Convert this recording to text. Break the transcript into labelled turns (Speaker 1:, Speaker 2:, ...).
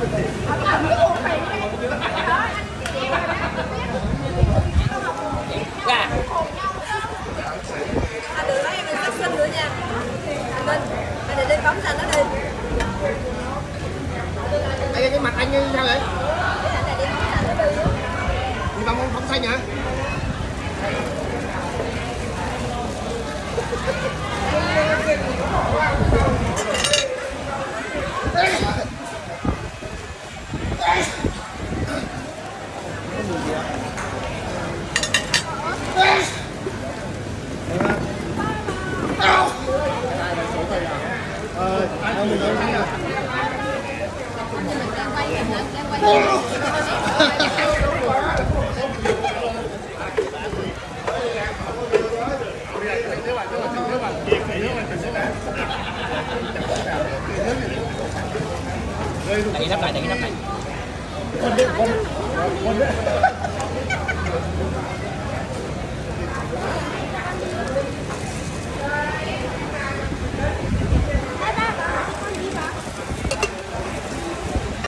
Speaker 1: Dạ.
Speaker 2: Từ đó em mình phát sinh nữa nha. Anh đi bấm xanh nó đi.
Speaker 3: Cái mặt anh như sao vậy?
Speaker 2: Anh này đi bấm xanh nó đi.
Speaker 3: Đi bấm xanh hả?
Speaker 1: Đẩy nắp lại, đẩy nắp lại.
Speaker 3: Con